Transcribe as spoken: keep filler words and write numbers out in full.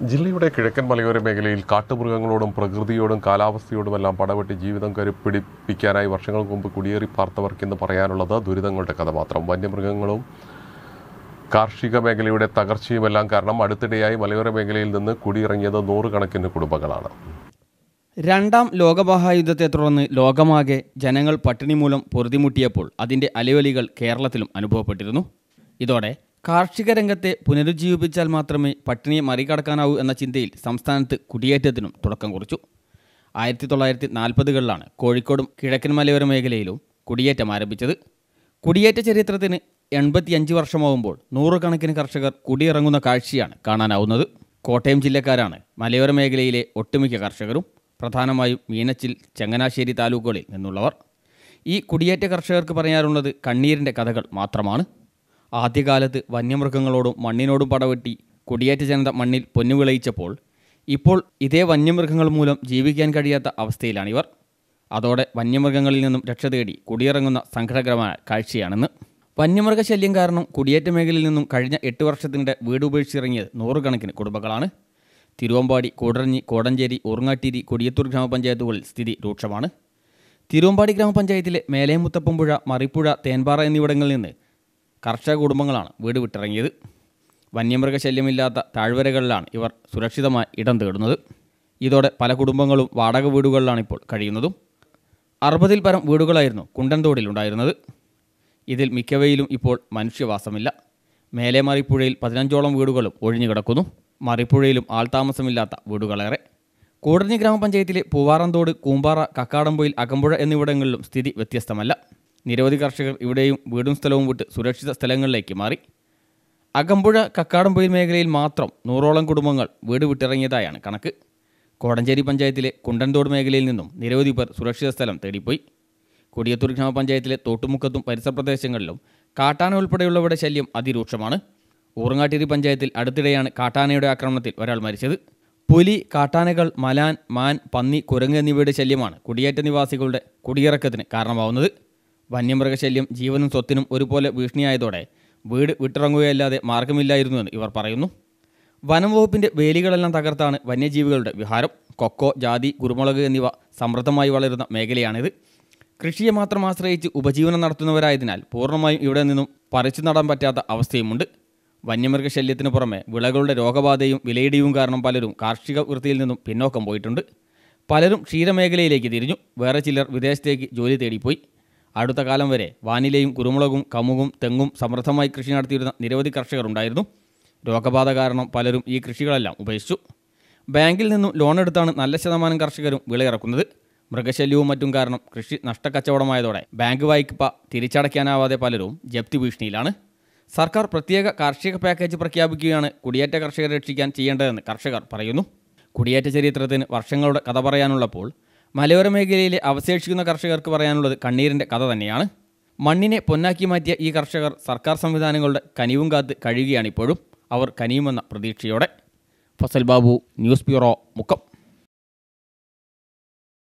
ജില്ലയുടെ കിഴക്കൻ മലയോര മേഖലയിൽ കാട്ടുമൃഗങ്ങളോടും പ്രകൃതിയോടും കാലാവസ്ഥയോടുമെല്ലാം പടവെട്ടി ജീവിതം കരുപ്പിടിപ്പിക്കാനായി വർഷങ്ങൾക്ക് മുമ്പ് കുടിയേറി പാർത്തവർക്കെന്ന് പറയാനുള്ളത് ദുരിതങ്ങളുടെ കഥ മാത്രം. വന്യമൃഗങ്ങളും കാർഷിക മേഖലയുടെ തകർച്ചയുമെല്ലാം കാരണം അടുത്തിടെയായി മലയോര മേഖലയിൽ നിന്ന് കുടിയിറങ്ങിയത് നൂറുകണക്കിന് കുടുംബങ്ങളാണ്. രണ്ടാം ലോകമഹായുദ്ധത്തെ തുടർന്ന് ലോകമാകെ ജനങ്ങൾ പട്ടിണി മൂലം പൊറുതിമുട്ടിയപ്പോൾ അതിൻ്റെ അലയൊലികൾ കേരളത്തിലും അനുഭവപ്പെട്ടിരുന്നു. ഇതോടെ കാർഷിക രംഗത്തെ പുനരുജ്ജീവിപ്പിച്ചാൽ മാത്രമേ പട്ടിണിയെ മറികടക്കാനാവൂ എന്ന ചിന്തയിൽ സംസ്ഥാനത്ത് കുടിയേറ്റത്തിനും തുടക്കം കുറിച്ചു. ആയിരത്തി തൊള്ളായിരത്തി നാൽപ്പതുകളിലാണ് കോഴിക്കോടും കിഴക്കൻ മലയോര മേഖലയിലും കുടിയേറ്റം ആരംഭിച്ചത്. കുടിയേറ്റ ചരിത്രത്തിന് എൺപത്തിയഞ്ച് വർഷമാകുമ്പോൾ നൂറുകണക്കിന് കർഷകർ കുടിയിറങ്ങുന്ന കാഴ്ചയാണ് കാണാനാവുന്നത്. കോട്ടയം ജില്ലക്കാരാണ് മലയോര മേഖലയിലെ ഒട്ടുമിക്ക കർഷകരും, പ്രധാനമായും മീനച്ചിൽ, ചങ്ങനാശ്ശേരി താലൂക്കുകളിൽ നിന്നുള്ളവർ. ഈ കുടിയേറ്റ കർഷകർക്ക് പറയാനുള്ളത് കണ്ണീരിൻ്റെ കഥകൾ മാത്രമാണ്. ആദ്യകാലത്ത് വന്യമൃഗങ്ങളോടും മണ്ണിനോടും പടവെട്ടി കുടിയേറ്റ ജനത മണ്ണിൽ പൊന്നു വിളയിച്ചപ്പോൾ ഇപ്പോൾ ഇതേ വന്യമൃഗങ്ങൾ മൂലം ജീവിക്കാൻ കഴിയാത്ത അവസ്ഥയിലാണിവർ. അതോടെ വന്യമൃഗങ്ങളിൽ നിന്നും രക്ഷ തേടി കുടിയിറങ്ങുന്ന സങ്കടകരമായ കാഴ്ചയാണെന്ന്. വന്യമൃഗശല്യം കാരണം കുടിയേറ്റ മേഖലയിൽ നിന്നും കഴിഞ്ഞ എട്ട് വർഷത്തിനിടെ വീട് ഉപേക്ഷിച്ചിറങ്ങിയത് നൂറുകണക്കിന് കുടുംബങ്ങളാണ്. തിരുവമ്പാടി, കൂടരഞ്ഞി, കോടഞ്ചേരി, ഊർങ്ങാട്ടിരി, കൊടിയത്തൂർ ഗ്രാമപഞ്ചായത്തുകളിൽ സ്ഥിതി രൂക്ഷമാണ്. തിരുവമ്പാടി ഗ്രാമപഞ്ചായത്തിലെ മേലേമുത്തപ്പമ്പുഴ, മറിപ്പുഴ, തേൻപാറ എന്നിവിടങ്ങളിൽ നിന്ന് കർഷക കുടുംബങ്ങളാണ് വീട് വിട്ടിറങ്ങിയത്. വന്യമൃഗശല്യമില്ലാത്ത താഴ്വരകളിലാണ് ഇവർ സുരക്ഷിതമായി ഇടം തേടുന്നത്. ഇതോടെ പല കുടുംബങ്ങളും വാടക വീടുകളിലാണ് ഇപ്പോൾ കഴിയുന്നതും. അറുപതിൽ പരം വീടുകളായിരുന്നു കുണ്ടൻതോടിലുണ്ടായിരുന്നത്. ഇതിൽ മിക്കവയിലും ഇപ്പോൾ മനുഷ്യവാസമില്ല. മേലെ മറിപ്പുഴയിൽ പതിനഞ്ചോളം വീടുകളും ഒഴിഞ്ഞു കിടക്കുന്നു. മറിപ്പുഴയിലും ആൾതാമസമില്ലാത്ത വീടുകളേറെ. കൂടരഞ്ഞി ഗ്രാമപഞ്ചായത്തിലെ പൂവാറന്തോട്, കൂമ്പാറ, കക്കാടംപൊയിൽ, അകമ്പുഴ എന്നിവിടങ്ങളിലും സ്ഥിതി വ്യത്യസ്തമല്ല. നിരവധി കർഷകർ ഇവിടെയും വീടും സ്ഥലവും വിട്ട് സുരക്ഷിത സ്ഥലങ്ങളിലേക്ക് മാറി. അകമ്പുഴ, കക്കാടംപൊയിൽ മേഖലയിൽ മാത്രം നൂറോളം കുടുംബങ്ങൾ വീട് വിട്ടിറങ്ങിയതായാണ് കണക്ക്. കോടഞ്ചേരി പഞ്ചായത്തിലെ കുണ്ടൻതോട് മേഖലയിൽ നിന്നും നിരവധി പേർ സുരക്ഷിത സ്ഥലം തേടിപ്പോയി. കൊടിയത്തൂർ ഗ്രാമപഞ്ചായത്തിലെ തോട്ടുമുക്കത്തും പരിസര പ്രദേശങ്ങളിലും കാട്ടാന ഉൾപ്പെടെയുള്ളവരുടെ ശല്യം അതിരൂക്ഷമാണ്. ഊർങ്ങാട്ടിരി പഞ്ചായത്തിൽ അടുത്തിടെയാണ് കാട്ടാനയുടെ ആക്രമണത്തിൽ ഒരാൾ മരിച്ചത്. പുലി, കാട്ടാനകൾ, മലാൻ, മാൻ, പന്നി, കുരങ്ങ് എന്നിവയുടെ ശല്യമാണ് കുടിയേറ്റ നിവാസികളുടെ കുടിയിറക്കത്തിന് കാരണമാവുന്നത്. വന്യമൃഗശല്യം ജീവനും സ്വത്തിനും ഒരുപോലെ ഭീഷണിയായതോടെ വീട് വിട്ടിറങ്ങുകയല്ലാതെ മാർഗമില്ലായിരുന്നുവെന്ന് ഇവർ പറയുന്നു. വനം വകുപ്പിൻ്റെ വേലികളെല്ലാം തകർത്താണ് വന്യജീവികളുടെ വിഹാരം. കൊക്കോ, ജാതി, കുരുമുളക് എന്നിവ സമൃദ്ധമായി വളരുന്ന മേഖലയാണിത്. കൃഷിയെ മാത്രം ആശ്രയിച്ച് ഉപജീവനം നടത്തുന്നവരായതിനാൽ പൂർണ്ണമായും ഇവിടെ നിന്നും പറിച്ചു നടാൻ പറ്റാത്ത അവസ്ഥയുമുണ്ട്. വന്യമൃഗശല്യത്തിന് പുറമെ വിളകളുടെ രോഗബാധയും വിലയിടിവും കാരണം പലരും കാർഷിക വൃത്തിയിൽ നിന്നും പിന്നോക്കം പോയിട്ടുണ്ട്. പലരും ക്ഷീരമേഖലയിലേക്ക് തിരിഞ്ഞു. വേറെ ചിലർ വിദേശത്തേക്ക് ജോലി തേടിപ്പോയി. അടുത്ത കാലം വരെ വാനിലയും കുരുമുളകും കമുകും തെങ്ങും സമൃദ്ധമായി കൃഷി നടത്തിയിരുന്ന നിരവധി കർഷകർ ഉണ്ടായിരുന്നു. രോഗബാധ കാരണം പലരും ഈ കൃഷികളെല്ലാം ഉപേക്ഷിച്ചു. ബാങ്കിൽ നിന്നും ലോൺ എടുത്താണ് നല്ല ശതമാനം കർഷകരും വിളയിറക്കുന്നത്. മൃഗശല്യവും മറ്റും കാരണം കൃഷി നഷ്ടക്കച്ചവടമായതോടെ ബാങ്ക് വായ്പ തിരിച്ചടയ്ക്കാനാവാതെ പലരും ജപ്തി ഭീഷണിയിലാണ്. സർക്കാർ പ്രത്യേക കാർഷിക പാക്കേജ് പ്രഖ്യാപിക്കുകയാണ് കുടിയേറ്റ കർഷകരെ രക്ഷിക്കാൻ ചെയ്യേണ്ടതെന്ന് കർഷകർ പറയുന്നു. കുടിയേറ്റ ചരിത്രത്തിന് വർഷങ്ങളുടെ കഥ പറയാനുള്ളപ്പോൾ മലയോര മേഖലയിലെ അവശേഷിക്കുന്ന കർഷകർക്ക് പറയാനുള്ളത് കണ്ണീരിൻ്റെ കഥ തന്നെയാണ്. മണ്ണിനെ പൊന്നാക്കി മാറ്റിയ ഈ കർഷകർ സർക്കാർ സംവിധാനങ്ങളുടെ കനിവും കാത്ത് കഴിയുകയാണിപ്പോഴും. അവർ കനിയുമെന്ന പ്രതീക്ഷയോടെ. Fazal Babu, news bureau, Mukkam.